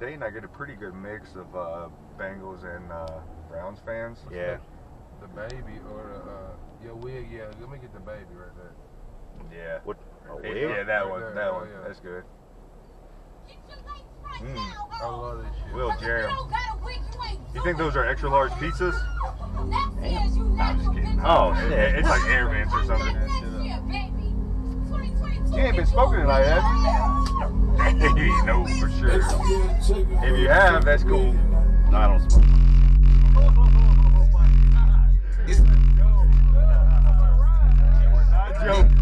Dayton, I get a pretty good mix of Bengals and Browns fans. Yeah. The baby or your wig, yeah. Let me get the baby right there. Yeah. What? A wig? Yeah, that Right one. there, That oh, one. yeah. That's good. I love this shit. Will Jerem. You think those are extra large pizzas? Damn. I'm just kidding. Oh, shit. It's like air vents or something. You ain't been smoking tonight, have you? No, for sure. If you have, that's cool. No, I don't smoke. Not a joke.